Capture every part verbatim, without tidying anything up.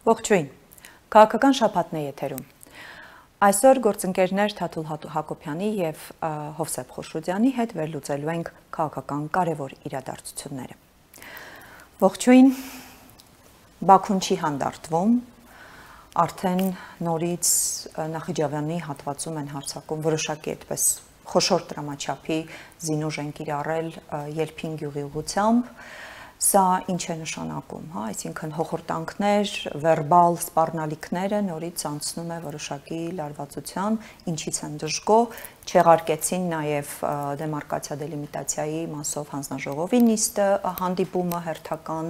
Ողջույն, քաղաքական շաբաթն է եթերում։ Այսօր գործընկերներ Թաթուլ Հակոբյանի և Հովսեփ Խոշոդյանի հետ վերլուծելու ենք քաղաքական կարևոր իրադարձությունները։ Ողջույն, Բաքուն չի հանդարտվում, արդեն նորից Նախիջևանի հատվածում են հարձակում որոշակի այդպես խոշոր տրամաչափի զինուժ են կիրառել Ելփին գյուղի ուղղությամբ։ Սա ինչ է նշանակում, հա, այսինքն հոխորտանքներ, վերբալ սպառնալիքները նորից անցնում է որոշակի լարվածության, ինչից են դժգոհ, չեղարկեցին նաև դեմարկացիա դելիմիտացիայի մասով հանձնաժողովի նիստը հանդիպումը հերթական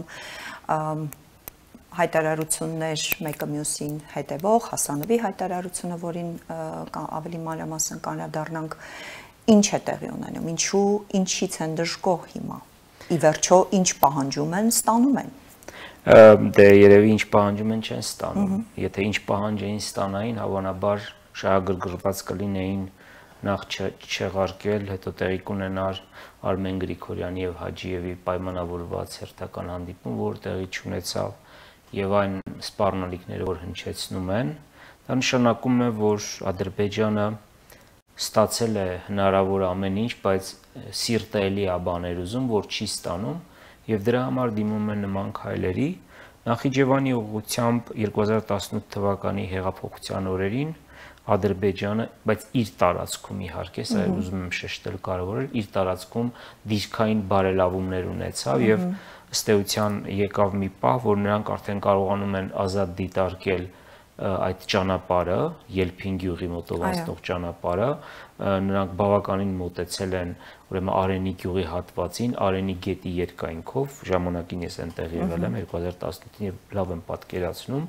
հայտարարություններ մեկը մյուսին հետևող, Հասանովի հայտարարությունը, որին ավելի մանրամասն կանրադառնանք, ինչ է տեղի ունենում, ինչու, ինչից են դժգոհ հիմա։ Ի վերջո ինչ պահանջում են, ստանում են։ Դե երևի ինչ պահանջում են չեն ստանում։ Եթե ինչ պահանջեին ստանային, հավանաբար շահագրգռված կլինեին նախ չեղարկել, հետո տեղի կունենար Արմեն Գրիգորյանի եւ Հաջիևի պայմանավորված հերթական հանդիպում, որ տեղի չունեցավ, եւ այն սպառնալիքները, որ հնչեցնում են, դա նշանակում է, որ Ադրբեջանը ստացել է հնարավոր ամեն ինչ, բայց սիրտը էլի է բաներ ուզում, որ չի ստանում, եւ դրա համար դիմում է նման քայլերի։ Նախիջևանի ուղղությամբ երկու հազար տասնութ թվականի հեղափոխության օրերին Ադրբեջանը, բայց իր տարածքում իհարկե, սա ուզում եմ շեշտել կարևորը, իր տարածքում դիրքային բարելավումներ ունեցավ եւ ըստ էության եկավ մի պահ, որ նրանք արդեն կարողանում են ազատ դիտարկել այդ ճանապարհը, Ելփին գյուղի մոտով անցնող ճանապարհը, նրանք բավականին մոտեցել են ուրեմն Արենի գյուղի հատվածին, Արենի գետի երկայնքով, ժամանակին ես այնտեղ եղել եմ երկու հազար տասնութին եւ լավ եմ պատկերացնում։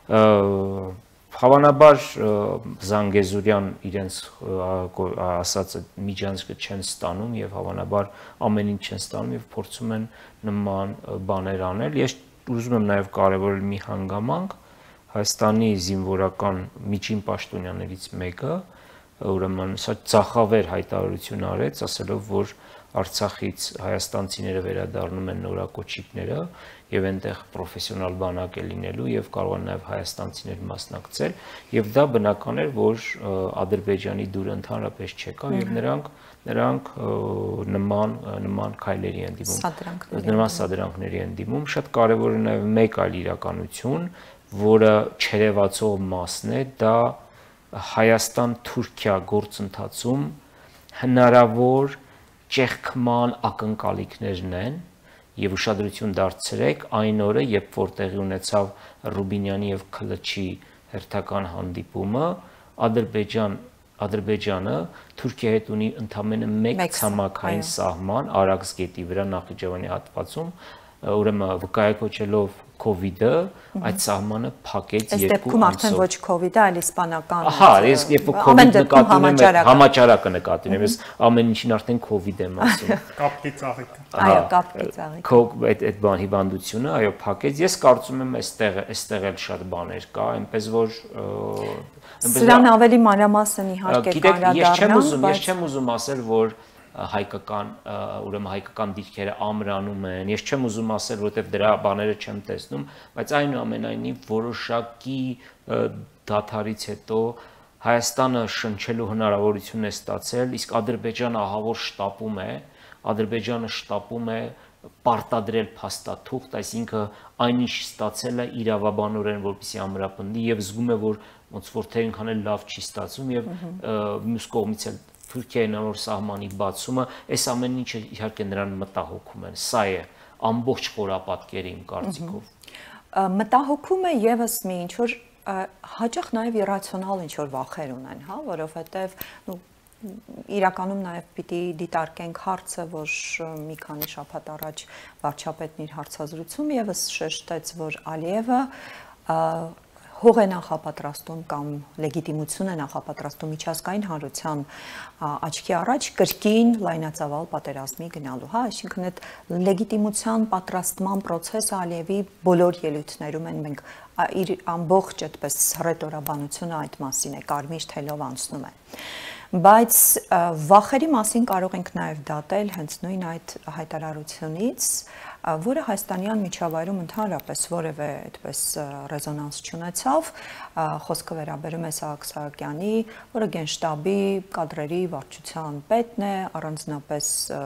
Հավանաբար Զանգեզուրյան իրենց ասածը միջանցքը չեն ստանում եւ հավանաբար ամեն ինչ չեն ստանում եւ փորձում են նման բաներ անել։ Ես ուզում եմ նաեւ կարևորել մի հանգամանք, Հայաստանի զինվորական միջին պաշտոնյաներից մեկը, ուրեմն սա ծախավեր հայտարարություն արեց, ասելով, որ Արցախից հայաստանցիները վերադառնում են նորակոչիկները եւ այնտեղ պրոֆեսիոնալ բանակ է լինելու եւ կարող են նաեւ հայաստանցիներ մասնակցել եւ դա բնական էր, որ Ադրբեջանի դուրը ընդհանրապես չեկավ եւ նրանք նրանք նման նման քայլերի են դիմում, նման սադրանքների են դիմում։ Շատ կարեւոր է նաեւ մեկ այլ իրականություն, որը չերևացող մասն է, դա Հայաստան-Թուրքիա գործընթացում հնարավոր ճեղքման ակնկալիքներն են եւ ուշադրություն դարձրեք այն օրը, երբ որ տեղի ունեցավ Ռուբինյանի եւ Քլչի հերթական հանդիպումը, Ադրբեջան Ադրբեջանը Թուրքիայի հետ ունի ընդամենը մեկ ցամաքային սահման Արաքս գետի վրա Նախիջևանի հատվածում, ուրեմն վկայակոչելով Կովիդը, այդ սահմանը փակեց երկու ամսով։ Այս դեպքում արդեն ոչ Կովիդը, այլ իսպանական։ Ահա, ես երբ Կովիդ նկատում եմ, համաճարակը նկատում եմ, ես ամեն ինչին արդեն Կովիդ եմ ասում։ Կապկի ծաղիկը։ Այո, կապկի ծաղիկը։ Այդ այդ բան հիվանդությունը, այո, փակեց։ Ես կարծում եմ, այստեղ այստեղ էլ շատ բաներ կա, այնպես որ Սրան ավելի մանրամասն իհարկե կանրադառնանք, բայց ես չեմ ուզում ասել, որ հայկական ուրեմն հայկական դիրքերը ամրանում են։ Ես չեմ ուզում ասել, որովհետև դրա բաները չեմ տեսնում, բայց այնուամենայնիվ որոշակի դադարից հետո Հայաստանը շնչելու հնարավորություն է ստացել, իսկ Ադրբեջանը ահավոր շտապում է, Ադրբեջանը շտապում է պարտադրել փաստաթուղթ, այսինքն այնինչ ստացել է իրավաբանորեն, որպեսզի ամրապնդի եւ զգում է, որ ոնց որ թե այնքան էլ լավ չի ստացվում եւ մյուս կողմից էլ Թուրքիայի նոր սահմանի բացումը, այս ամեն ինչը իհարկե նրան մտահոգում են։ Սա է ամբողջ խորապատկերը իմ կարծիքով։ Մտահոգում է եւս մի ինչ որ հաճախ նաեւ իրացիոնալ ինչ որ վախեր ունեն, հա, որովհետեւ իրականում նաեւ պիտի դիտարկենք հարցը, որ մի քանի շաբաթ առաջ վարչապետն իր հարցազրույցում եւս շեշտեց, որ Ալիևը հող է նախապատրաստում կամ լեգիտիմություն է նախապատրաստում միջազգային հանրության աչքի առաջ կրկին լայնածավալ պատերազմի գնալու, հա, այսինքն այդ լեգիտիմության պատրաստման process-ը Ալիևի բոլոր ելույթներում են մենք իր ամբողջ այդպես ռետորաբանությունը այդ մասին է կարմիր թելով անցնում է։ Բայց վախերի մասին կարող ենք նաև դատել հենց նույն այդ հայտարարությունից, որը հայաստանյան միջավայրում ընդհանրապես որևէ այդպես ռեզոնանս չունեցավ, խոսքը վերաբերում է Սահակ Սահակյանի, որը Գենշտաբի կադրերի վարչության պետն է, առանձնապես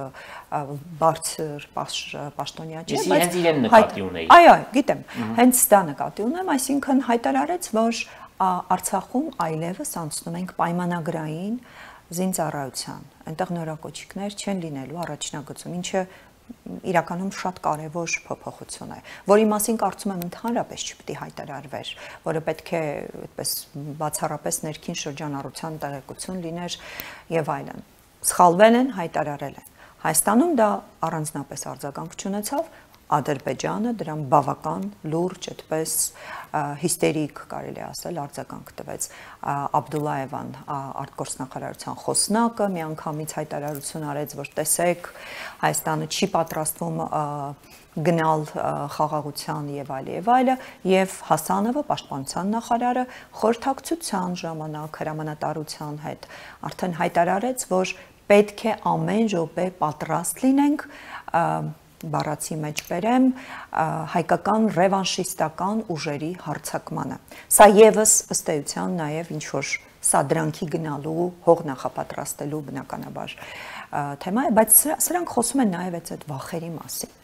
բարձր պաշտոնյա չէ, բայց հենց իրեն նկատի ունեի։ Այո, գիտեմ, հենց դա նկատի ունեմ, այսինքն հայտարարեց, որ Արցախում այլևս անցնում ենք պայմանագրային զինծառայության, այնտեղ նորակոչիկներ չեն լինելու առաջնագծում, ինչը իրականում շատ կարևոր փոփոխություն է, որի մասին կարծում եմ ընդհանրապես չպետք է հայտարարվեր, որը պետք է այդպես բացառապես ներքին շրջանառության տեղեկություն լիներ եւ այլն։ Սխալվել են, հայտարարել են։ Հայաստանում դա առանձնապես արձագանք չունեցավ, Ադրբեջանը դրան բավական լուրջ, այդպես հիստերիկ կարելի ասել արձագանք տվեց։ Աբդուլլայևան արտգործնախարարության խոսնակը միանգամից հայտարարություն արեց, որ տեսեք, Հայաստանը չի պատրաստվում գնալ խաղաղության եւ այլ եւ այլը, եւ Հասանովը պաշտպանության նախարարը խորհրդակցության ժամանակ հրամանատարության հետ արդեն հայտարարեց, որ պետք է ամեն րոպե պատրաստ լինենք բառացի մեջ բերեմ հայկական ռևանշիստական ուժերի հարձակմանը։ Սա եւս ըստ էության նաեւ ինչ որ սադրանքի գնալու հող նախապատրաստելու բնականաբար թեմա է, բայց սրանք խոսում են նաեւ այդ վախերի մասին։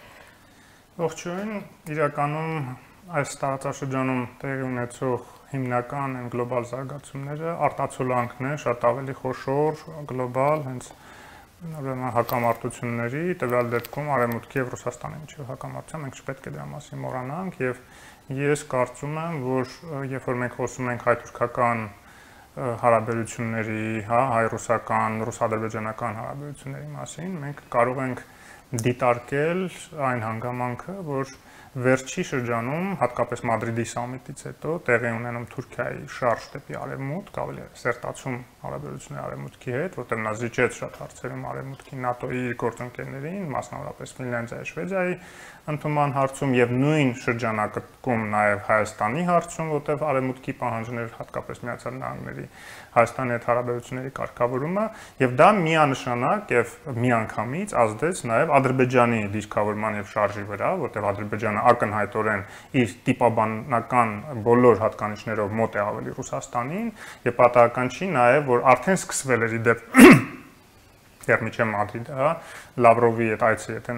Ողջույն, իրականում այս տարածաշրջանում տեղի ունեցող հիմնական են գլոբալ զարգացումները, արտացոլանքն է շատ ավելի խոշոր, գլոբալ, հենց Ուրեմն հակամարտությունների, տվյալ դեպքում Արևմուտքի եւ Ռուսաստանի միջև հակամարտության մենք չպետք է դրա մասին մոռանանք եւ ես կարծում եմ, որ երբ որ մենք խոսում ենք հայ-թուրքական հարաբերությունների, հա, հայ-ռուսական, ռուս-ադրբեջանական հարաբերությունների մասին, մենք կարող ենք դիտարկել այն հանգամանքը, որ վերջի շրջանում, հատկապես Մադրիդի սամիտից հետո տեղի ունենում Թուրքիայի շարժ դեպի արևմուտք, ավելի սերտացում հարաբերությունների արևմուտքի հետ, որտեղ նա զիջեց շատ հարցերում արևմուտքի ՆԱՏՕ-ի իր գործընկերներին, մասնավորապես Ֆինլանդիայի, Շվեդիայի ընդունման հարցում եւ նույն շրջանակում նաեւ Հայաստանի հարցում, որտեղ արևմուտքի պահանջներ հատկապես Միացյալ Նահանգների Հայաստանի հետ հարաբերությունների կարգավորումը եւ դա միանշանակ եւ միանգամից ազդեց նաեւ Ադրբեջանի դիրքավորման եւ շարժի վրա, որտեղ Ադրբեջանը ակնհայտորեն իր տիպաբանական բոլոր հատկանիշներով մոտ է ավելի Ռուսաստանին եւ պատահական չի նաեւ որ արդեն սկսվել էր իդեպ Երմիչե Մադրիդը, հա, Լավրովի հետ այցը եթե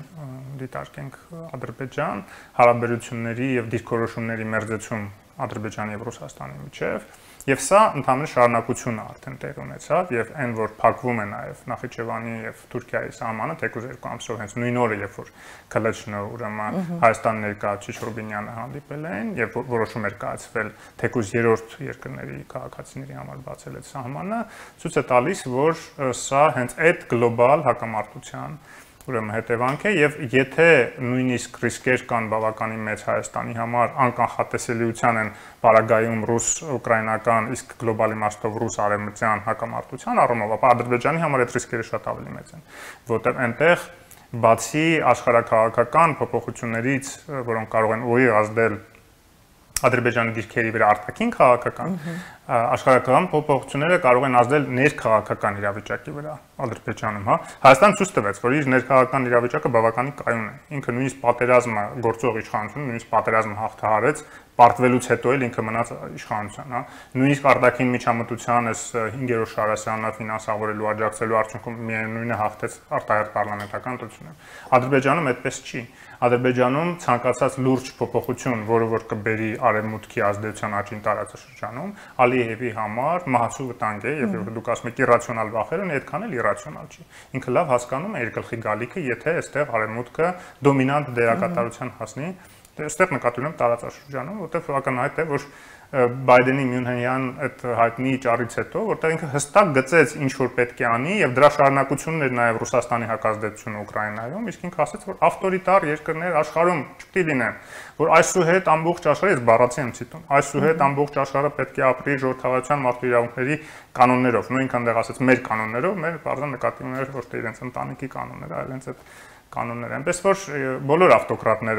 դիտարկենք Ադրբեջան, հարաբերությունների եւ դիրքորոշումների մերձեցում Ադրբեջանի եւ Ռուսաստանի միջև Եվ սա ընդհանուր շարունակություն է արդեն տեղ ունեցավ եւ այն որ փակվում է նաեւ Նախիջևանի եւ Թուրքիայի սահմանը թեկուզ երկու ամսով հենց նույն օրը երբ որ Քլեչնը ուրեմն Հայաստան ներկայացուցիչ Ռուբինյանը հանդիպել են եւ որոշում էր կայացվել թեկուզ երրորդ երկրների քաղաքացիների համար բացել այդ սահմանը ցույց է տալիս որ սա հենց այդ գլոբալ հակամարտության ուրեմն հետևանք է եւ եթե նույնիսկ ռիսկեր կան բավականին մեծ Հայաստանի համար անկանխատեսելիության են բարագայում ռուս-ուկրաինական իսկ գլոբալ իմաստով ռուս-արևմտյան հակամարտության առումով, ապա Ադրբեջանի համար այդ ռիսկերը շատ ավելի մեծ են, որտեղ այնտեղ բացի աշխարհաքաղաքական փոփոխություններից, որոնք կարող են ուղիղ ազդել Ադրբեջանի դիրքերի վրա արտաքին քաղաքական աշխարհական փոփոխությունները կարող են ազդել ներքաղաքական իրավիճակի վրա Ադրբեջանում, հա։ Հայաստանը ցույց տվեց, որ իր ներքաղաքական իրավիճակը բավականին կայուն է։ Ինքը նույնիսկ պատերազմը գործող իշխանությունը, նույնիսկ պատերազմը հաղթահարեց, պարտվելուց հետո էլ ինքը մնաց իշխանության, հա։ Նույնիսկ արտաքին միջամտության այս հինգերորդ Շարասյանը ֆինանսավորելու աջակցելու արդյունքում միևնույնը հաղթեց արտահերթ պարլամենտական ընտրությունները։ Ադրբեջանում այդպես չի։ Ադրբեջանում ցանկացած լուրջ փոփոխություն, որը որ կբերի արևմուտքի ազդեցության աճին տարածաշրջանում, Ալիևի համար մահացու վտանգ է, եւ երբ դուք ասում եք իրացիոնալ վախեր, այդքան էլ իրացիոնալ չի։ Ինքը լավ հասկանում է իր գլխի գալիքը, եթե այստեղ արևմուտքը դոմինանտ դերակատարության հասնի, այստեղ նկատի ունեմ տարածաշրջանում, որտեղ ակնհայտ է, որ Բայդենի Մյունհենյան այդ հայտնի ճառից հետո, որտեղ ինքը հստակ գծեց ինչ որ պետք է անի եւ դրա շարունակությունն էր նաեւ Ռուսաստանի հակազդեցությունը Ուկրաինայում, իսկ ինքը ասաց, որ ավտորիտար երկրներ աշխարհում չպետք է լինեն, որ այսուհետ ամբողջ աշխարհը, ես բառացի եմ ցիտում, այսուհետ ամբողջ աշխարհը պետք է ապրի ժողովրդավարության մարդու իրավունքների կանոններով, նույնքան այնտեղ ասաց մեր կանոններով, մեր բարձր նկատի ուներ ոչ թե իրենց ընտանիքի կանոնները, այլ հենց այդ կանոններ, այնպես որ բոլոր ավտոկրատները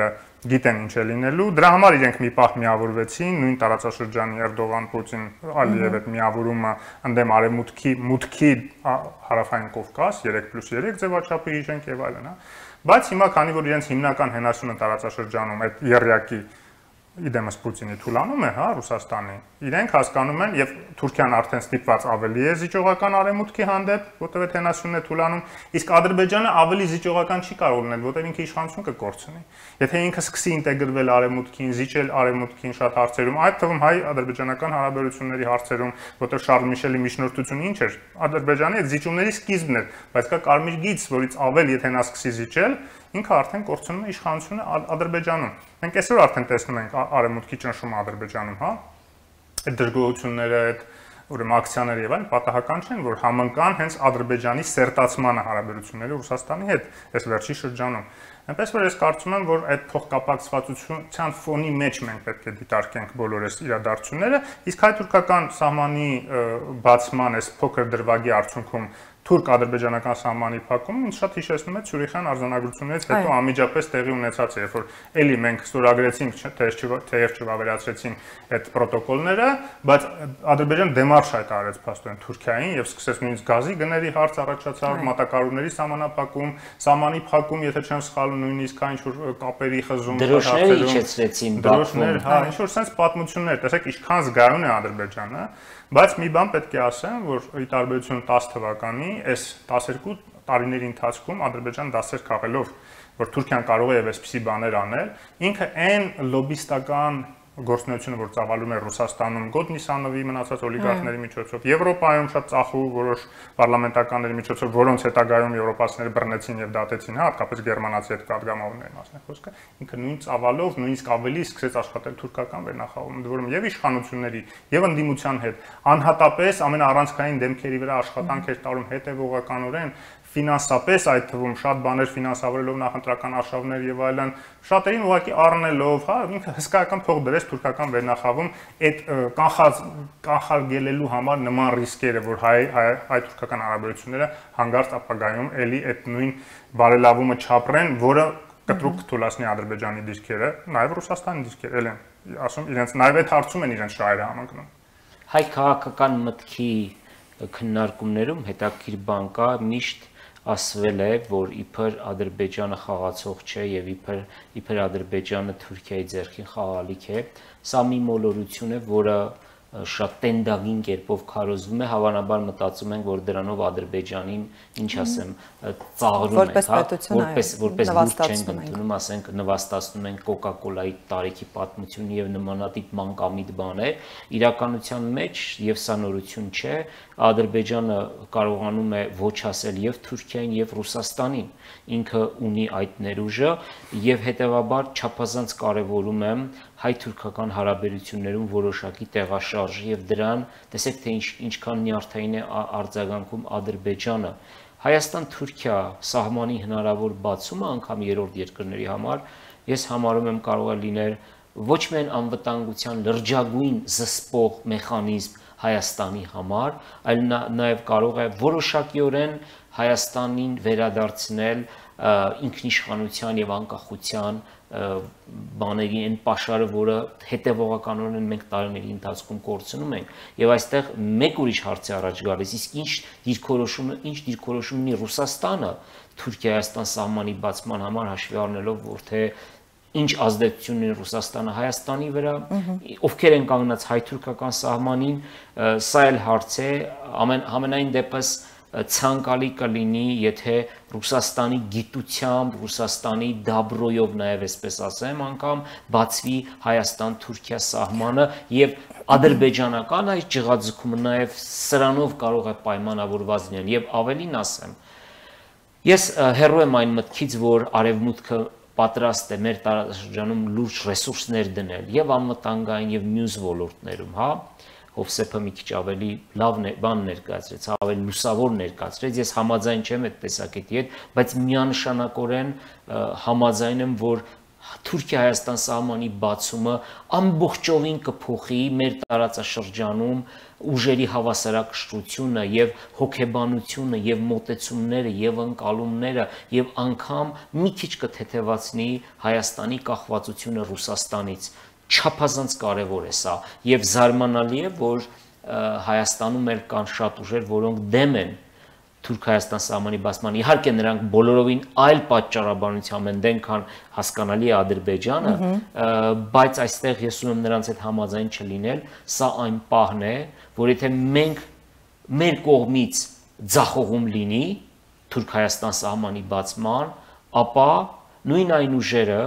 գիտեն ինչ է լինելու, դրա համար իրենք մի պահ միավորվեցին, նույն տարածաշրջանի Էրդողան, Պուտին, Ալիև այդ միավորումը ընդդեմ արևմուտքի, մուտքի հարավային Կովկաս երեք պլյուս երեք ձևաչափի իրենք եւ այլն, հա։ Բայց հիմա քանի որ իրենց հիմնական հենասյունը տարածաշրջանում այդ եռյակի իդեմս Պուտինի թուլանում է, հա, Ռուսաստանի, իրենք հասկանում են եւ Թուրքիան արդեն ստիպված ավելի է զիջողական արևմուտքի հանդեպ, որտեղ այդ հենասյունն է թուլանում, իսկ Ադրբեջանը ավելի զիջողական չի կարող լինել, որտեղ ինքը իշխանություն կկորցնի։ Եթե ինքը սկսի ինտեգրվել արևմուտքին, զիջել արևմուտքին շատ հարցերում, այդ թվում հայ-ադրբեջանական հարաբերությունների հարցերում, որտեղ Շարլ Միշելի միջնորդությունը ինչ էր, Ադրբեջանի այդ զիջումների սկիզբն էր, բայց կա կարմիր գիծ, որից ավել եթե նա սկսի զիջել, ինքը արդեն կորցնում է իշխանությունը Ադրբեջանում։ Մենք այսօր արդեն տեսնում ենք արևմուտքի ճնշումը Ադրբեջանում, հա։ Այդ դժգոհությունները, այդ ուրեմն ակցիաները եւ այլն պատահական չեն, որ համընկան հենց Ադրբեջանի սերտացմանը հարաբերությունները Ռուսաստանի հետ այս վերջի շրջանում։ Այնպես որ ես կարծում եմ, որ այդ փոխկապակցվածության ֆոնի մեջ մենք պետք է դիտարկենք բոլոր այս իրադարձությունները, իսկ հայ-թուրքական սահմանի բացման այս փոքր դրվագի արդյունքում թուրք-ադրբեջանական սահմանի փակումը ինձ շատ հիշեցնում է Ցյուրիխյան արձանագրություններից հետո անմիջապես տեղի ունեցածը, երբ որ էլի մենք ստորագրեցինք, թեև չվավերացրեցին այդ պրոտոկոլները, բայց Ադրբեջանը դեմարշ հայտարարեց փաստորեն Թուրքիային եւ սկսեց նույնիսկ գազի գների հարց առաջացավ, մատակարարների սահմանափակում, սահմանի փակում, եթե չեմ սխալվում, նույնիսկ այն ինչ-որ կապերի խզում, դրոշները իջեցրեցին, դրոշներ, հա, ինչ-որ sense պատմություններ, տեսեք, ինչքան զգայուն է Ադրբեջանը, բայց մի բան պետք է ասեմ, որ ի տարբերություն տասը թվականի, այս տասներկու տարիների ընթացքում Ադրբեջան դասեր քաղելով, որ Թուրքիան կարող է եւ այսպիսի բաներ անել, ինքը այն լոբիստական գործունեությունը, որ ծավալում է Ռուսաստանում, Գոտ Նիսանովի մնացած օլիգարխների միջոցով, Եվրոպայում շատ ծախու որոշ պարլամենտականների միջոցով, որոնց հետագայում եվրոպացիները բռնեցին եւ դատեցին, հա, հատկապես գերմանացի հետ պատգամավորների մասն է խոսքը, ինքը նույն ծավալով, նույնիսկ ավելի սկսեց աշխատել թուրքական վերնախավում, ընդ որում եւ իշխանությունների, եւ ընդդիմության հետ, անհատապես ամենաառանցքային դեմքերի վրա աշխատանք էր տարում հետեւողականորեն ֆինանսապես այդ թվում շատ բաներ ֆինանսավորելով նախընտրական արշավներ եւ այլն, շատերին ուղղակի առնելով, հա, ինքը հսկայական փող դրեց թուրքական վերնախավում այդ կանխած կանխարգելելու համար նման ռիսկերը, որ հայ հայ-թուրքական հարաբերությունները հանգարց ապագայում էլի այդ նույն բարելավումը չապրեն, որը կտրուկ կթուլացնի Ադրբեջանի դիրքերը, նաեւ Ռուսաստանի դիրքերը, էլ ասում իրենց նաեւ այդ հարցում են իրենց շահերը համընկնում։ Հայ քաղաքական մտքի քննարկումներում հետաքրքիր բան կա, միշտ ասվել է, որ իբր Ադրբեջանը խաղացող չէ եւ իբր իբր Ադրբեջանը Թուրքիայի ձեռքին խաղալիք է, սա մի մոլորություն է, որը շատ տենդագին կերպով քարոզվում է, հավանաբար մտածում ենք, որ դրանով Ադրբեջանին, ինչ ասեմ, ծաղրում ենք, հա, որպես որպես լուրջ չենք ընդունում, ասենք նվաստացնում ենք Կոկա-կոլայի տարիքի պատմությունը եւ նմանատիպ մանկամիտ բաներ, իրականության մեջ եւ սա նորություն չէ, Ադրբեջանը կարողանում է ոչ ասել եւ Թուրքիային եւ Ռուսաստանին, ինքը ունի այդ ներուժը եւ հետեւաբար չափազանց կարեւորում եմ հայ-թուրքական հարաբերություններում որոշակի տեղաշարժ եւ դրան, տեսեք թե ինչ ինչքան նյարդային է արձագանքում Ադրբեջանը։ Հայաստան-Թուրքիա սահմանի հնարավոր բացումը անգամ երրորդ երկրների համար ես համարում եմ կարող է լինել ոչ միայն անվտանգության լրջագույն զսպող մեխանիզմ Հայաստանի համար, այլ նաեւ կարող է որոշակիորեն Հայաստանին վերադարձնել ինքնիշխանության եւ անկախության բաների այն պաշարը, որը հետևողականորեն մենք տարիների ընթացքում կորցնում ենք, եւ այստեղ մեկ ուրիշ հարց է առաջ գալիս, իսկ ինչ դիրքորոշում է, ինչ դիրքորոշում ունի Ռուսաստանը Թուրքիա-Հայաստան սահմանի բացման համար, հաշվի առնելով, որ թե ինչ ազդեցություն ունի Ռուսաստանը Հայաստանի վրա, ովքեր են կանգնած հայ-թուրքական սահմանին, սա էլ հարց է, ամենայն դեպս ցանկալի կլինի, եթե Ռուսաստանի գիտությամբ, Ռուսաստանի դաբրոյով նաև այսպես ասեմ, անգամ բացվի Հայաստան-Թուրքիա սահմանը եւ ադրբեջանական այս ջղաձգումը նաև սրանով կարող է պայմանավորված լինել եւ ավելին ասեմ, ես հեռու եմ այն մտքից, որ արևմուտքը պատրաստ է մեր տարածաշրջանում լուրջ ռեսուրսներ դնել եւ անվտանգային եւ մյուս ոլորտներում, հա, Հովսեփը մի քիչ ավելի լավ բան ներկայացրեց, ավելի լուսավոր ներկայացրեց, ես համաձայն չեմ այդ տեսակետի հետ, բայց միանշանակորեն համաձայն եմ, որ Թուրքիա-Հայաստան սահմանի բացումը ամբողջովին կփոխի մեր տարածաշրջանում ուժերի հավասարակշռությունը եւ հոգեբանությունը եւ մոտեցումները եւ ընկալումները եւ անգամ մի քիչ կթեթևացնի Հայաստանի կախվածությունը Ռուսաստանից։ Չափազանց կարեւոր է սա եւ զարմանալի է, որ Հայաստանում էլ կան շատ ուժեր, որոնք դեմ են Թուրք-Հայաստան սահմանի բացման։ Իհարկե նրանք բոլորովին այլ պատճառաբանությամբ են դեմ, քան հասկանալի է Ադրբեջանը, բայց այստեղ ես ուզում եմ նրանց հետ համաձայն չլինել, սա այն պահն է, որ եթե մենք մեր կողմից ձախողում լինի Թուրք-Հայաստան սահմանի բացման, ապա նույն այն ուժերը,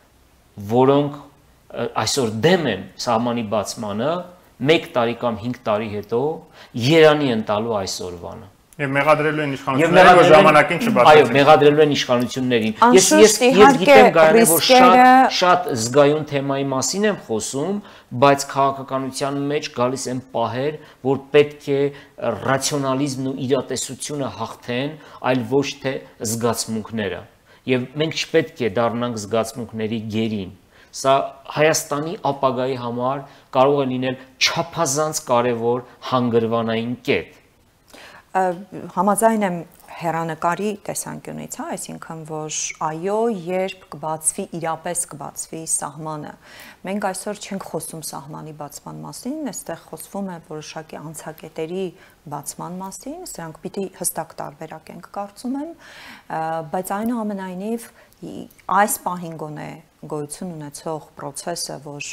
որոնք այսօր դեմ են սահմանի բացմանը, մեկ տարի կամ հինգ տարի հետո երանի են տալու այսօրվանը։ Եվ մեղադրելու են իշխանություններին, որ ժամանակին չբացեցին։ Այո, մեղադրելու են իշխանություններին։ Ես ես ես գիտեմ գարնե որ շատ շատ զգայուն թեմայի մասին եմ խոսում, բայց քաղաքականության մեջ գալիս են պահեր, որ պետք է ռացիոնալիզմն ու իրատեսությունը հաղթեն, այլ ոչ թե զգացմունքները։ Եվ մենք չպետք է դառնանք զգացմունքների գերին։ Սա Հայաստանի ապագայի համար կարող է լինել չափազանց կարևոր հանգրվանային կետ։ Համաձայն եմ հեռանկարի տեսանկյունից, հա, այսինքն որ այո, երբ կբացվի, իրապես կբացվի սահմանը։ Մենք այսօր չենք խոսում սահմանի բացման մասին, այստեղ խոսվում է որոշակի անցակետերի բացման մասին, սրանք պիտի հստակ տարբերակենք, կարծում եմ, բայց այնուամենայնիվ այս պահին գոնե գոյություն ունեցող process-ը, որ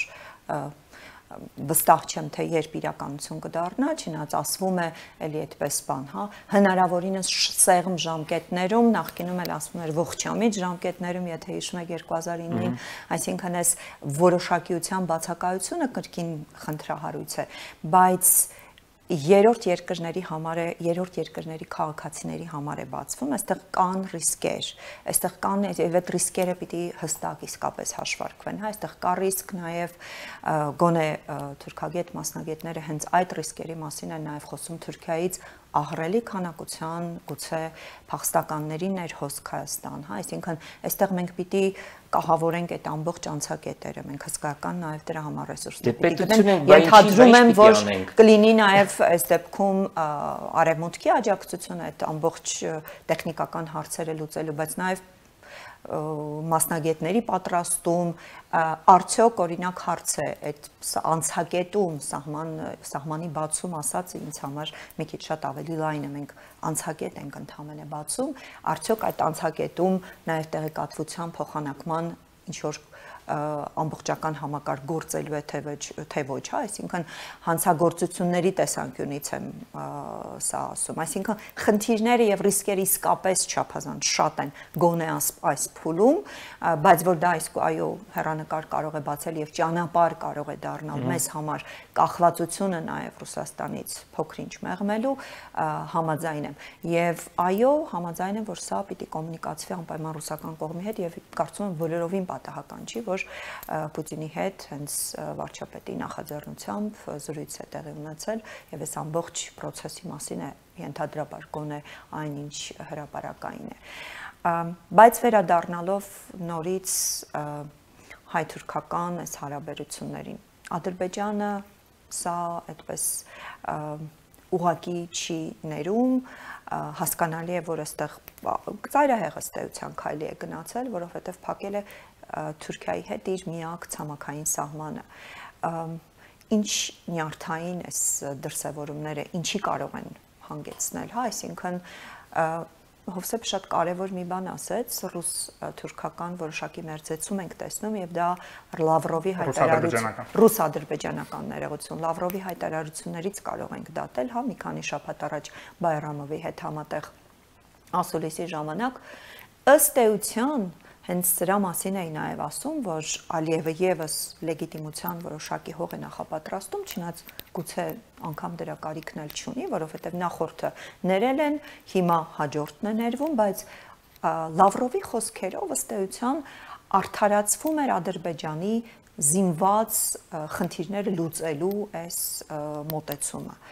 վստահ չեմ, թե երբ իրականություն կդառնա, չնայած ասվում է էլի այդպես բան, հա, հնարավորինս սեղմ ժամկետներում, նախկինում էլ ասվում էր ողջամիտ ժամկետներում, եթե հիշում եք երկու հազար իննին, այսինքն այս որոշակիության բացակայությունը կրկին խնդրահարույց է, բայց երրորդ երկրների համար է, երրորդ երկրների քաղաքացիների համար է բացվում, այստեղ կան ռիսկեր, այստեղ կան եւ այդ ռիսկերը պիտի հստակ իսկապես հաշվարկվեն, հա, այստեղ կա ռիսկ նաեւ գոնե թուրքագետ մասնագետները հենց այդ ռիսկերի մասին են նաեւ խոսում Թուրքիայից ահռելի քանակության գուցե փախստականների ներհոսք Հայաստան, հա, այսինքն այստեղ մենք պիտի կահավորենք այդ ամբողջ անցակետերը, մենք հսկայական նաև դրա համար ռեսուրսներ պիտի գտնենք, ենթադրում եմ, որ կլինի նաև այս դեպքում արևմուտքի աջակցություն այդ ամբողջ տեխնիկական հարցերը լուծելու, բայց նաև մասնագետների պատրաստում, արդյոք օրինակ հարց է այդ անցակետում սահման սահմանի բացում ասած ինձ համար մի քիչ շատ ավելի լայն է, մենք անցակետ ենք ընդհանրապես բացում, արդյոք այդ անցակետում նաև տեղեկատվության փոխանակման ինչ որ ամբողջական համակարգ գործելու է թե ոչ, թե ոչ, հա, այսինքն հանցագործությունների տեսանկյունից եմ սա ասում, այսինքն խնդիրները եւ ռիսկերը իսկապես չափազանց շատ են գոնե այս փուլում, բայց որ դա իսկ այո հեռանկար կարող է բացել եւ ճանապարհ կարող է դառնալ մեզ համար կախվածությունը նաեւ Ռուսաստանից փոքրինչ մեղմելու համաձայն եմ եւ այո համաձայն եմ որ սա պիտի կոմունիկացվի անպայման ռուսական կողմի հետ եւ կարծում եմ բոլորովին պատահական չի որ Պուտինի հետ հենց վարչապետի նախաձեռնությամբ զրույց է տեղի ունեցել եւ այս ամբողջ process-ի մասին է ենթադրաբար գոնե այնինչ հրապարակային է բայց վերադառնալով նորից հայ-թուրքական այս հարաբերություններին Ադրբեջանը սա այդպես ուղղակի չի ներում հասկանալի է որ այստեղ ծայրահեղ ըստեյության քայլի է գնացել որովհետեւ փակել է Թուրքիայի հետ իր միակ ցամաքային սահմանը ինչ նյարդային այս դրսևորումները ինչի կարող են հանգեցնել հա այսինքն Հովսեփ շատ կարևոր մի բան ասեց ռուս-թուրքական որոշակի մերձեցում ենք տեսնում եւ դա Լավրովի հայտարարություն ռուս-ադրբեջանական ներողություն Լավրովի հայտարարություններից կարող ենք դատել հա մի քանի շաբաթ առաջ Բայրամովի հետ համատեղ ասուլիսի ժամանակ ըստ էության Հենց սրա մասին էի նաև ասում, որ Ալիևը եւս լեգիտիմության որոշակի հող է նախապատրաստում, չնայած գուցե անգամ դրա կարիքն էլ չունի, որովհետև նախորդը ներել են, հիմա հաջորդն է ներվում, բայց Լավրովի խոսքերով ըստ էության արդարացվում էր Ադրբեջանի զինված խնդիրները լուծելու այս մոտեցումը։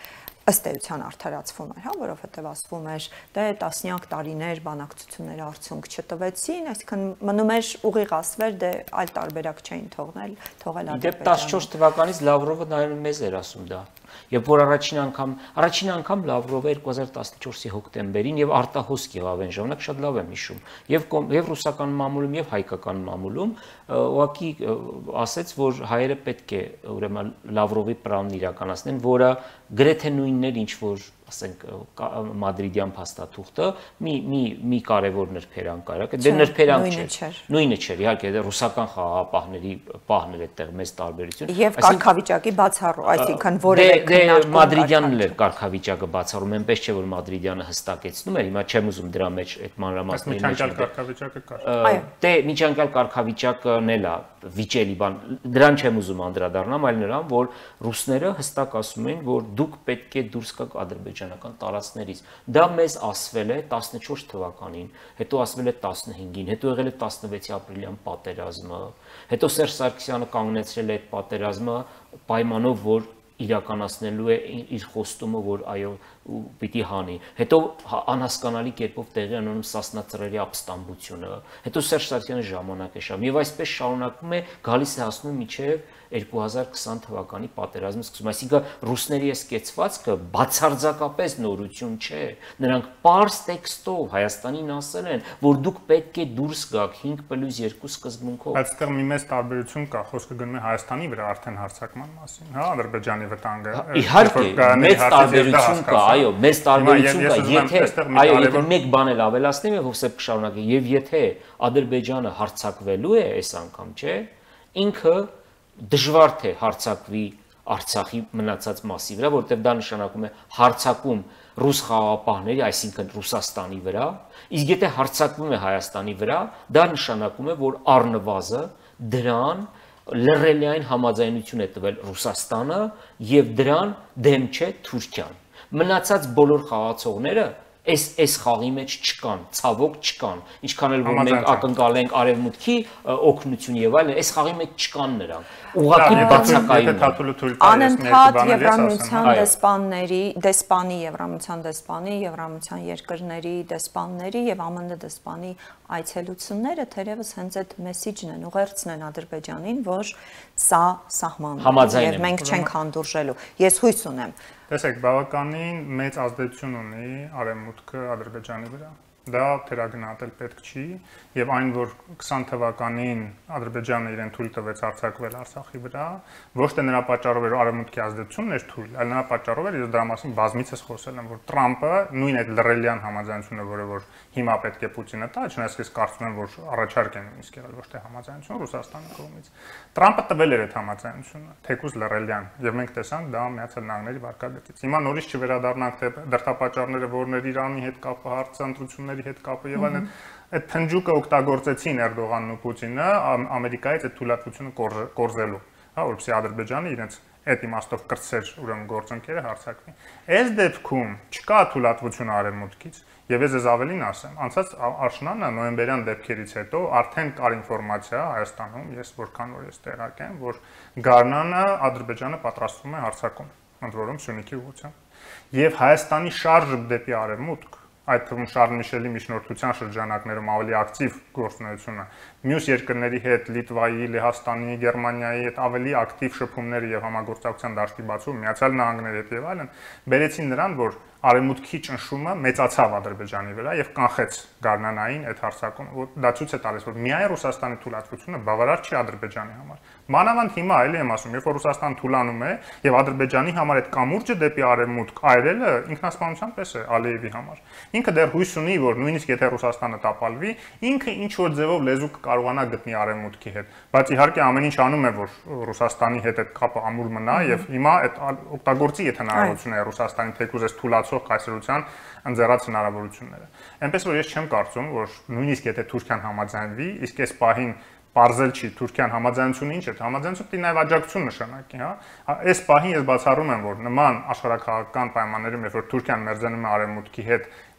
ըստ էության արդարացվում էր, հա, որովհետև ասվում էր, դե տասնյակ տարիներ բանակցությունները արդյունք չտվեցին, այսինքն մնում էր ուղիղ ասվեր, դե այլ տարբերակ չէին թողնել, թողել Ադրբեջանը։ Դե տասնչորս թվականից Լավրովը նաև մեզ էր ասում դա։ Երբ որ առաջին անգամ, առաջին անգամ Լավրովը երկու հազար տասնչորսի հոկտեմբերին եւ արտահոսք եղավ այն ժամանակ, շատ լավ եմ հիշում, եւ եւ ռուսական մամուլում եւ հայկական մամուլում ուղղակի ասեց, որ հայերը պետք է ուրեմն Լավրովի պլանն իրականացնեն, որը գրեթե նույնն էր, ինչ որ ասենք մադրիդյան փաստաթուղթը մի մի մի կարևոր նրբերանգ կարա, դե նրբերանգ չէր, նույնը չէր, իհարկե դա ռուսական խաղաղապահների պահներ այդտեղ մեծ տարբերություն։ Եվ կարգավիճակի բացառու, այսինքն որևէ քննարկում մադրիդյանն էլ կարգավիճակը բացառում, այնպես չէ որ մադրիդյանը հստակեցնում էր, հիմա չեմ ուզում դրա մեջ այդ մանրամասների մեջ կարգավիճակը կար։ Դե միջանկյալ կարգավիճակն էլ է վիճելի բան, դրան չեմ ուզում անդրադառնամ, այլ նրան, որ ռուսները հստակ ասում են, որ դուք պետք է դուրս գաք ադրբեջանական տարածքներից։ Դա մեզ ասվել է տասնչորս թվականին, հետո ասվել է տասնհինգին, հետո եղել է տասնվեցի ապրիլյան պատերազմը, հետո Սերժ Սարգսյանը կանգնեցրել է այդ պատերազմը պայմանով, որ իրականացնելու է իր խոստումը, որ այո պիտի հանի։ Հետո անհասկանալի կերպով տեղի ունենում Սասնա ծռերի ապստամբությունը, հետո Սերժ Սարգսյանը ժամանակ է շահում եւ այսպես շարունակում է, գալիս է հասնում մինչեւ երկու հազար քսան թվականի պատերազմը սկսում։ Այսինքն ռուսների այս կեցվածքը բացարձակապես նորություն չէ։ Նրանք պարզ տեքստով Հայաստանին ասել են, որ դուք պետք է դուրս գաք հինգ պլյուս երկու սկզբունքով։ Այստեղ մի մեծ տարբերություն կա, խոսքը գնում է Հայաստանի վրա արդեն հարձակման մասին, հա, Ադրբեջանի վտանգը։ Իհարկե, մեծ տարբերություն կա, այո, մեծ տարբերություն կա, եթե այո, եթե մեկ բան էլ ավելացնեմ եւ Հովսեփ կշարունակի, եւ եթե Ադրբեջանը հարձակվելու է այս անգամ, չէ, ինքը դժվար թե հարձակվի Արցախի մնացած մասի վրա, որտեղ դա նշանակում է հարձակում ռուս խաղաղապահների, այսինքն Ռուսաստանի վրա, իսկ եթե հարձակվում է Հայաստանի վրա, դա նշանակում է, որ առնվազն դրան լռելիային համաձայնություն է տվել Ռուսաստանը եւ դրան դեմ չէ Թուրքիան։ Մնացած բոլոր խաղացողները Այս այս խաղի մեջ չկան, ցավոք չկան, ինչքան էլ որ մենք ակնկալենք արևմուտքի օգնություն եւ այլն, այս խաղի մեջ չկան նրանք։ Ուղղակի բացակայում են։ Անընդհատ Եվրամիության դեսպանների, դեսպանի Եվրամիության դեսպանի, Եվրամիության երկրների դեսպանների եւ ԱՄՆ դեսպանի այցելությունները թերևս հենց այդ մեսիջն են, ուղերձն են Ադրբեջանին, որ սա սահմանն է եւ մենք չենք հանդուրժելու։ Ես հույս ունեմ։ Տեսեք, բավականին մեծ ազդեցություն ունի արևմուտքը Ադրբեջանի վրա։ Դա թերագնահատել պետք չի եւ այն, որ քսան թվականին Ադրբեջանը իրեն թույլ տվեց հարձակվել Արցախի վրա, ոչ թե նրա պատճառով էր արևմուտքի ազդեցությունն էր թույլ, այլ նրա պատճառով էր, ես դրա մասին բազմիցս խոսել եմ, որ Տրամպը նույն այդ լռելյան համաձայնությունը, որը որ հիմա պետք է Պուտինը տա, չնայած ես կարծում եմ, որ առաջարկ են նույնիսկ եղել ոչ թե համաձայնություն Ռուսաստանի կողմից։ Տրամպը տվել էր այդ համաձայնությունը, թեկուզ լռելյան, եւ մենք տեսանք դա Միացյալ Նահանգների վարկագծից։ Հիմա նորից չվերադառնանք թե դրդապատճառները, որներ Իրանի հետ կապը, հարցընտրությունների հետ կապը եւ այլն, այդ փնջուկը օգտագործեցին Էրդողանն ու Պուտինը Ամերիկայից այդ թույլատվությունը կորզելու, հա, որովհետեւ Ադրբեջանը իրենց այդ իմաստով կրտսեր ուրեմն գործընկերը հարձակվի։ Այս դեպքում չկա թույլատվություն արևմուտքից եւ ես ես ավելին ասեմ, անցած աշնանը նոյեմբերյան դեպքերից հետո արդեն կար ինֆորմացիա Հայաստանում, ես որքան որ ես տեղակ եմ, որ Գառնանը Ադրբեջանը պատրաստվում է հարձակում, ընդ որում Սյունիքի ուղղությամբ։ Եվ Հայաստանի շարժը դեպի արևմուտք, այդ թվում Շարլ Միշելի միջնորդության շրջանակներում ավելի ակտիվ գործունեությունը, մյուս երկրների հետ Լիտվայի, Լեհաստանի, Գերմանիայի հետ ավելի ակտիվ շփումները եւ համագործակցության դաշտի բացում, Միացյալ Նահանգների հետ եւ այլն, բերեցին նրան, որ արևմուտքի ճնշումը մեծացավ Ադրբեջանի վրա եւ կանխեց Գառնանային այդ հարձակումը։ Դա ցույց է տալիս, որ միայն Ռուսաստանի թույլատվությունը բավարար չի Ադրբեջանի համար։ Մանավանդ հիմա այլ եմ ասում, երբ որ Ռուսաստան թուլանում է եւ Ադրբեջանի համար այդ կամուրջը դեպի արևմուտք այրելը ինքնասպանության պես է Ալիևի համար։ Ինքը դեռ հույս ունի, որ նույնիսկ եթե Ռուսաստանը տապալվի, ինքը ինչ որ ձևով լեզու կկարողանա գտնի արևմուտքի հետ։ Բայց իհարկե ամեն ինչ անում է, որ Ռուսաստանի հետ այդ կապը ամուր մնա եւ հիմա այդ օգտագործի եթե հնարավորություն է Ռուսաստանի թեկուզ այս թուլացող կայսրության ընձեռած հնարավորությունները։ Այնպես որ ես չեմ կարծում, որ նույնիսկ եթե Թուրքիան համաձայնվի, իսկ այս պահին Պարզել չի Թուրքիան համաձայնությունը ինչ է, համաձայնությունը դի նաև աջակցություն նշանակի, հա։ Այս պահին ես բացառում եմ, որ նման աշխարհաքաղաքական պայմաններում, երբ որ Թուրքիան մերձենում է արևմուտքի հետ,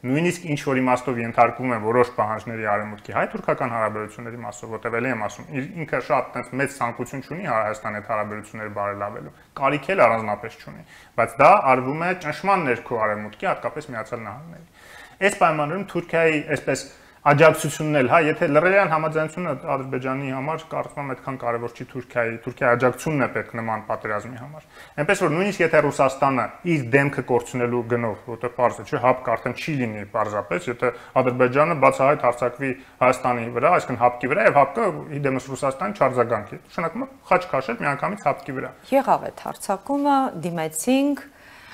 նույնիսկ ինչ որ իմաստով ենթարկվում է որոշ պահանջների արևմուտքի հայ-թուրքական հարաբերությունների մասով, որտեղ ելի եմ ասում, ինքը շատ տես մեծ ցանկություն չունի Հայաստանի հետ հարաբերությունները բարելավելու, կարիք էլ առանձնապես չունի, բայց դա արվում է ճնշման ներքո արևմուտքի, հատկապես Միացյալ Նահանգների։ Այս պայմաններում Թուրքիայի այսպես աջակցությունն էլ, հա, եթե լրերյան համաձայնությունը Ադրբեջանի համար կարծում եմ այդքան կարևոր չի Թուրքիայի, Թուրքիայի աջակցությունն է պետք նման պատերազմի համար։ Այնպես որ նույնիսկ եթե Ռուսաստանը իր դեմքը կորցնելու գնով, որտեղ պարզ է, չէ, հապկ արդեն չի լինի պարզապես, եթե Ադրբեջանը բացահայտ հարձակվի Հայաստանի վրա, այսինքն հապկի վրա, եւ հապկը իդեմս Ռուսաստանի չարձագանքի, նշանակում է խաչ քաշել միանգամից հապկի վրա։ Եղավ այդ հարձակումը, դիմեցինք,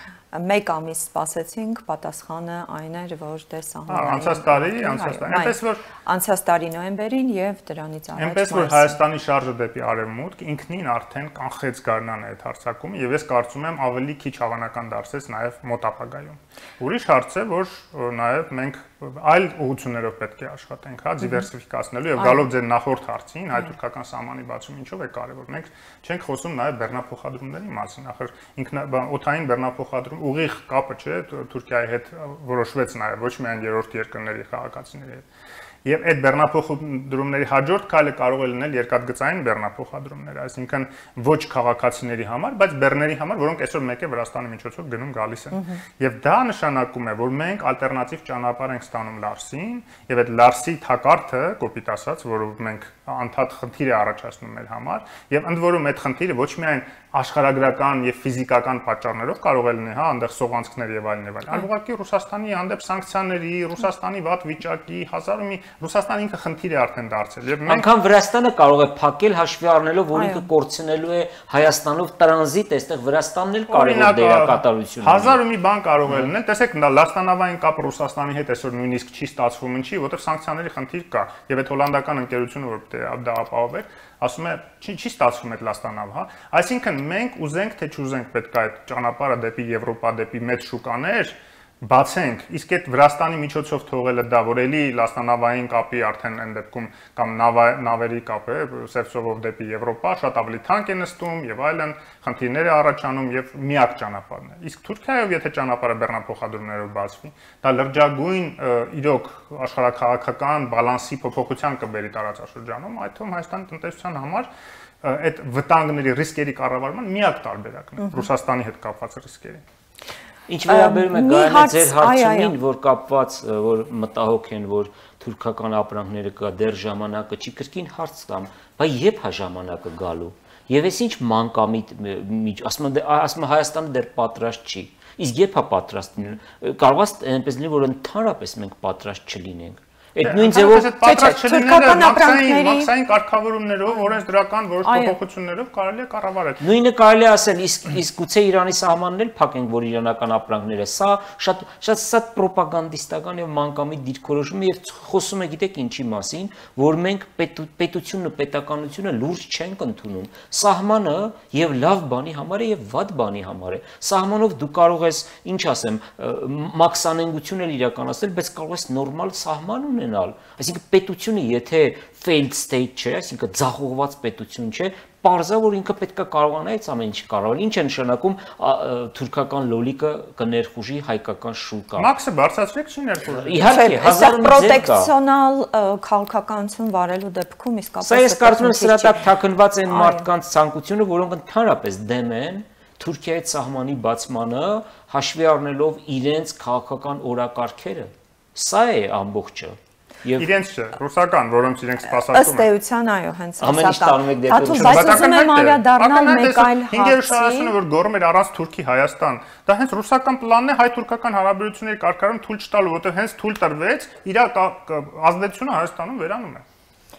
մեկ ամիս սպասեցինք, պատասխանը այն էր, որ դե սահմանային։ Անցած տարի, անցած տարի, այնպես որ անցած տարի նոյեմբերին եւ դրանից առաջ։ Այնպես որ Հայաստանի շարժը դեպի արևմուտք ինքնին արդեն կանխեց Գարնան այդ հարձակումը եւ ես կարծում եմ ավելի քիչ հավանական դարձեց նաեւ մոտ ապագայում։ Ուրիշ հարց է, որ նաեւ մենք այլ ուղղություններով պետք է աշխատենք, հա, դիվերսիֆիկացնելու եւ գալով ձեր նախորդ հարցին, հայ-թուրքական սահմանի բացումը ինչով է կարեւոր։ Մենք չենք խոսում նաեւ բեռնափոխադրումների մասին, ախր ինքն օթային բեռնափոխադրում ուղիղ կապը չէ Թուրքիայի հետ որոշվեց նաեւ ոչ միայն երրորդ երկրների քաղաքացիների հետ։ Եվ այդ բեռնափոխադրումների հաջորդ քայլը կարող է լինել երկաթգծային բեռնափոխադրումներ, այսինքն ոչ քաղաքացիների համար, բայց բեռների համար, որոնք այսօր մեկ է Վրաստանի միջոցով գնում գալիս են։ Եվ դա նշանակում է, որ մենք ալտերնատիվ ճանապարհ ենք ստանում Լարսին, եւ այդ Լարսի թակարդը, կոպիտ ասած, որով մենք անդադ խնդիր է առաջացնում մեր համար, եւ ընդ որում այդ խնդիրը ոչ միայն աշխարհագրական եւ ֆիզիկական պատճառներով կարող է լինել, հա, այնտեղ սողանցքներ եւ այլն եւ այլն, այլ ուղղակի Ռուսաստանի հանդեպ սանկցիաների, Ռուսաստանի վատ վիճակի, հազար ու մի Ռուսաստանը ինքը խնդիր է արդեն դարձել եւ մենք անգամ Վրաստանը կարող է փակել հաշվի առնելով, որ ինքը կորցնելու է Հայաստանով տրանզիտ, այստեղ Վրաստանն էլ կարևոր դերակատարություն ունի։ Հազար ու մի բան կարող է լինել, տեսեք, լաստանավային կապը Ռուսաստանի հետ այսօր նույնիսկ չի ստացվում, ինչի, որովհետեւ սանկցիաների խնդիր կա եւ այդ հոլանդական ընկերությունը, որ պետք է դա ապահովեր, ասում է, չի չի ստացվում այդ լաստանավ, հա։ Այսինքն մենք ուզենք թե չուզենք պետք է այդ ճանապարհը դեպի Եվրոպա, դեպի մեծ շուկաներ բացենք, իսկ այդ Վրաստանի միջոցով թողելը դա, որ էլի լաստանավային կապի արդեն այն դեպքում կամ նավերի կապը Սևծովով դեպի Եվրոպա շատ ավելի թանկ է նստում եւ այլն, խնդիրներ է առաջանում եւ միակ ճանապարհն է։ Իսկ Թուրքիայով եթե ճանապարհը բեռնափոխադրումներով բացվի, դա լրջագույն իրոք աշխարհաքաղաքական բալանսի փոփոխության կբերի տարածաշրջանում, այդ թվում Հայաստանի տնտեսության համար այդ վտանգների ռիսկերի կառավարման միակ տարբերակն է Ռուսաստանի հետ կապված ռիսկերի։ Ինչ վերաբերում է Գայանե ձեր հարցումին, որ կապված, որ մտահոգ են, որ թուրքական ապրանքները կա, դեռ ժամանակը չի, կրկին հարց տամ, բայց երբ է ժամանակը գալու։ Եվ այս ինչ մանկամիտ, ասում եմ Հայաստանը դեռ պատրաստ չի։ Իսկ երբ է պատրաստ լինելու։ Կարող է այնպես լինի, որ ընդհանրապես մենք պատրաստ չլինենք։ Այդ նույն ձևով պատրաստ չլինելը մաքսային մաքսային կարգավորումներով, օրենսդրական որոշ փոփոխություններով կարելի է կառավարել։ Նույնը կարելի է ասել, իսկ իսկ գուցե Իրանի սահմանն էլ փակենք, որ իրանական ապրանքները, սա շատ շատ շատ պրոպագանդիստական եւ մանկամիտ դիրքորոշում է եւ խոսում է, գիտեք ինչի մասին, որ մենք պետությունը, պետականությունը լուրջ չենք ընդունում։ Սահմանը եւ լավ բանի համար է եւ վատ բանի համար է։ Սահմանով դու կարող ես, ինչ ասեմ, մաքսանենգություն էլ իրականացնել, բայց կարող ես նորմալ սահման ունենալ, այսինքն պետությունը եթե failed state չէ, այսինքն ձախողված պետություն չէ, պարզա որ ինքը պետք է կարողանա այս ամեն ինչը կառավարել, ինչ է նշանակում թուրքական լոլիկը կներխուժի հայկական շուկա։ Մաքսը բարձրացրեք չի ներխուժի։ Իհարկե, հազար ու մի ձև կա։ Պրոտեկցիոնալ քաղաքականություն վարելու դեպքում իսկապես Սա ես կարծում եմ սրա տակ թաքնված են մարդկանց ցանկությունը, որոնք ընդհանրապես դեմ են Թուրքիայի սահմանի բացմանը, հաշվի առնելով իրենց քաղաքական օրակարգերը։ Սա է ամբողջը։ Եվ իրենց չէ, ռուսական, որոնց իրենք սպասարկում են։ Ըստ էության, այո, հենց ամեն ինչ տանում եք դեպի բայց ուզում եմ անդրադառնալ մեկ այլ հարցի։ Հինգերորդ որ գոռում էր առանց Թուրքի Հայաստան, դա հենց ռուսական պլանն է հայ-թուրքական հարաբերությունների կարգավորում թույլ չտալու, որտեղ հենց թույլ տրվեց, իր ազդեցությունը Հայաստանում վերանում է։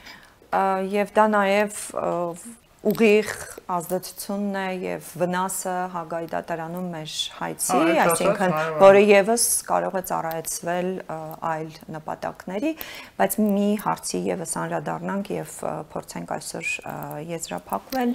Եվ դա նաև ուղիղ ազդեցությունն է եւ վնասը Հագայի դատարանում մեր հայցի, այսինքն որը եւս կարող է ծառայեցվել այլ նպատակների, բայց մի հարցի եւս անդրադառնանք եւ փորձենք այսօր եզրափակվել,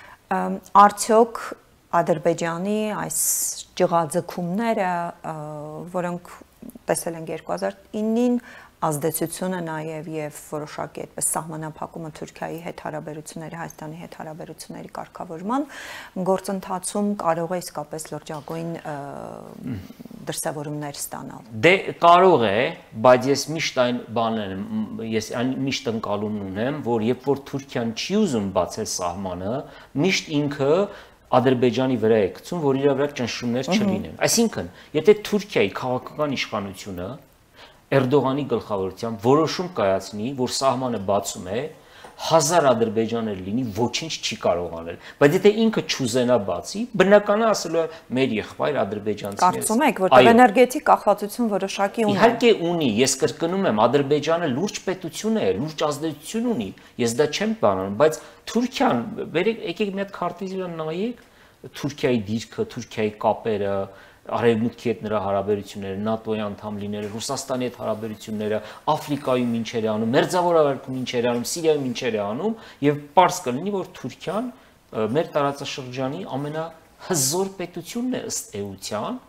արդյոք Ադրբեջանի այս ջղաձգումները, որոնք տեսել ենք երկու հազար իննին ազդեցությունը նաև եւ որոշակի այդպես սահմանափակումը Թուրքիայի հետ հարաբերությունների, Հայաստանի հետ հարաբերությունների կարգավորման գործընթացում կարող է իսկապես լրջագույն դրսևորումներ ստանալ։ Դե կարող է, բայց ես միշտ այն բանն եմ, ես այն միշտ ընկալումն ունեմ, որ երբ որ Թուրքիան չի ուզում բացել սահմանը, միշտ ինքը Ադրբեջանի վրա է գցում, որ իր վրա ճնշումներ չլինեն։ Այսինքն, եթե Թուրքիայի քաղաքական իշխանությունը Էրդողանի գլխավորությամբ որոշում կայացնի, որ սահմանը բացում է, հազար ադրբեջաներ լինի, ոչինչ չի կարող անել։ Բայց եթե ինքը չուզենա բացի, բնական է ասելու է մեր եղբայր ադրբեջանցիները։ Կարծում եք, որտեղ էներգետիկ կախվածություն որոշակի ունի։ Իհարկե ունի, ես կրկնում եմ, Ադրբեջանը լուրջ պետություն է, լուրջ ազդեցություն ունի։ Ես դա չեմ բանանում, բայց Թուրքիան, եկեք մի հատ քարտեզը նայեք, Թուրքիայի դիրքը, Թուրքիայի կապերը, Արևմուտքի հետ նրա հարաբերությունները, ՆԱՏՕ-ի անդամ լինելը, Ռուսաստանի հետ հարաբերությունները, Աֆրիկայում ինչեր է անում, Մերձավոր Արևելքում ինչեր է անում, Սիրիայում ինչեր է անում, եւ պարզ կլինի, որ Թուրքիան մեր տարածաշրջանի ամենահզոր պետությունն է ըստ էության,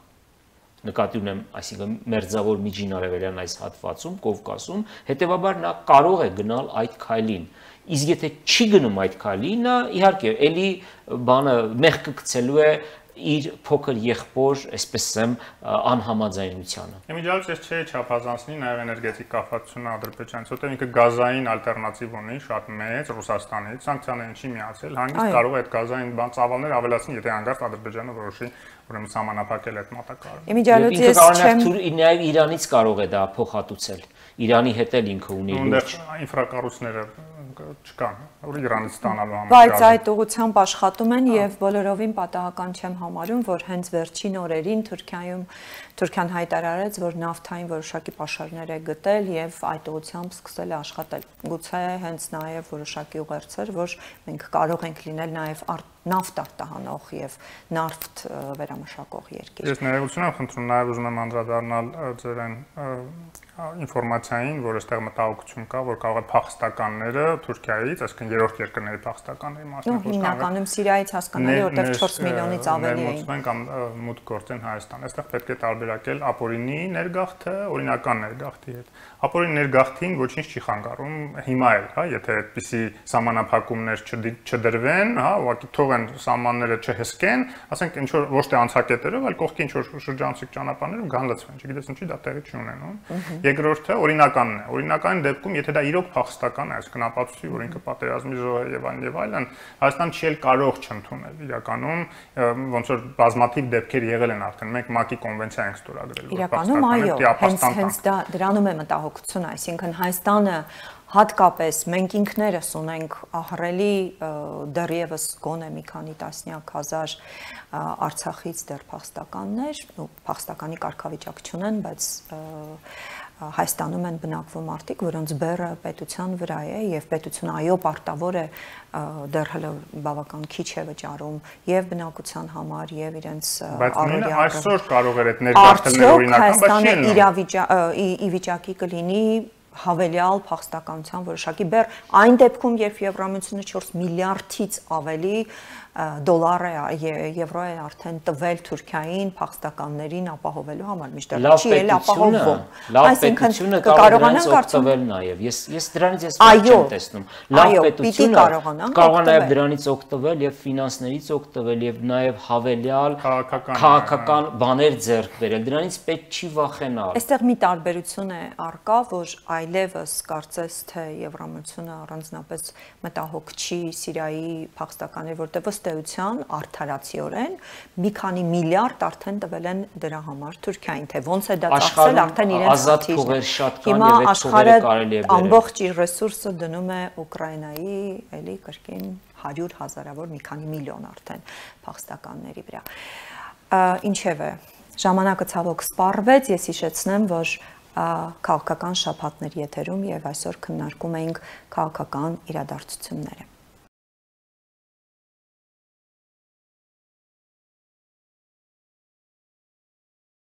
նկատի ունեմ, այսինքն Մերձավոր Միջին Արևելյան այս հատվածում, Կովկասում, հետեւաբար նա կարող է գնալ այդ քայլին։ Իսկ եթե չի գնում այդ քայլին, նա իհարկե էլի բանը մեղքը գցելու է իր փոքր եղբոր, այսպես ասեմ, անհամաձայնությանը։ Իմիջիալից ես չէի չափազանցնի նաև էներգետիկ կախվածությունը Ադրբեջանից, որտեղ ինքը գազային ալտերնատիվ ունի, շատ մեծ Ռուսաստանից, սանկցիաներին չի միացել, հանգիստ կարող է այդ գազային բան ծավալներ ավելացնել, եթե հանկարծ Ադրբեջանը որոշի ուրեմն սահմանափակել այդ մատակարարը։ Իմիջիալից ես չեմ նաև Իրանից կարող է դա փոխհատուցել։ Իրանի հետ էլ ինքը ունի լուրջ ինֆրակառույցները չկան, որ Իրանից ստանալու համար։ Բայց այդ ուղղությամբ աշխատում են եւ բոլորովին պատահական չեմ համարում, որ հենց վերջին օրերին Թուրքիայում Թուրքիան հայտարարեց, որ նավթային որոշակի պաշարներ է գտել եւ այդ ուղղությամբ սկսել է աշխատել։ Գուցե հենց նաեւ որոշակի ուղերձեր, որ մենք կարող ենք լինել նաեւ նավթ արտահանող եւ նավթ վերամշակող երկիր։ Ես ներողություն եմ խնդրում, նաեւ ուզում եմ անդրադառնալ ձեր այն ինֆորմացիային, որ այստեղ մտահոգություն կա, որ կարող է փախստականները Թուրքիայից, այսինքն երրորդ երկրների փախստականների մասնակցել։ Հիմնականում Սիրիայից հասկանալի, որտեղ չորս միլիոնից ավելի էին։ Ներմուծվեն կամ մուտք գործեն Հայաստան։ Այստեղ պետք է տարբերակել ապօրինի ներգաղթը օրինական ներգաղթի հետ։ Ապօրինի ներգաղթին ոչինչ չի խանգարում հիմա էլ, հա, եթե այդպիսի սահմանափակումներ չդրվեն, հա, ուղղակի թողեն սահմանները չհսկեն, ասենք ինչ որ ոչ թե անցակետերով, այլ կողքի ինչ որ շրջանցիկ ճանապարհներով գան լցվեն, չգիտես ինչի դա տեղի չի ունենում։ Երկրորդը օրինականն է։ Օրինական դեպքում, եթե դա իրոք փախստական է, այսինքն ապացուցի, որ ինքը պատերազմի զոհ է եւ այլն եւ այլն, Հայաստան չի էլ կարող չընդունել։ Իրականում ոնց որ բազմաթիվ դեպքեր եղել են արդեն։ Մենք ՄԱԿ-ի կոնվենցիա ենք ստորագրել, որ փախստական հենց դա դրանում է մտահոգությունը, այսինքն Հայաստանը հատկապես մենք ինքներս ունենք ահռելի դեռևս գոնե մի քանի տասնյակ հազար Արցախից դեռ փախստականներ, ու փախստականի կարգավիճակ չունեն, բայց Հայաստանում են բնակվում մարդիկ, որոնց բեռը պետության վրա է եւ պետությունը այո պարտավոր է դեռ հələ բավական քիչ է վճարում եւ բնակության համար եւ իրենց առօրյա այսօր կարող էր այդ ներգաղթելներ օրինական, բայց չի ի վիճակի կլինի հավելյալ փախստականության որոշակի բեռ այն դեպքում, երբ Եվրամիությունը չորս միլիարդից ավելի դոլար է, եվրո է արդեն տվել Թուրքիային փախստականներին ապահովելու համար, միշտ չի էլ ապահովում։ Լավ պետությունը կարողանա օգտվել նաև։ Ես ես դրանից ես ոչ չեմ տեսնում։ Լավ պետությունը կարող է նաև դրանից օգտվել եւ ֆինանսներից օգտվել եւ նաև հավելյալ քաղաքական բաներ ձեռք բերել։ Դրանից պետք չի վախենալ։ Այստեղ մի տարբերություն է առկա, որ այլևս կարծես թե Եվրամիությունը առանձնապես մտահոգ չի Սիրիայի փախստականների, որտեղ ըստ էության արդարացիորեն մի քանի միլիարդ արդեն տվել են դրա համար Թուրքիային, թե ոնց է դա ծախսել արդեն իրենց ազատ փողեր շատ կան եւ այդ փողերը կարելի է բերել։ Ամբողջ իր ռեսուրսը դնում է Ուկրաինայի, էլի կրկին հարյուր հազարավոր մի քանի միլիոն արդեն փախստականների վրա։ Ինչևէ, ժամանակը ցավոք սպառվեց, ես հիշեցնեմ, որ քաղաքական շաբաթներ եթերում եւ այսօր քննարկում էինք քաղաքական իրադարձությունները։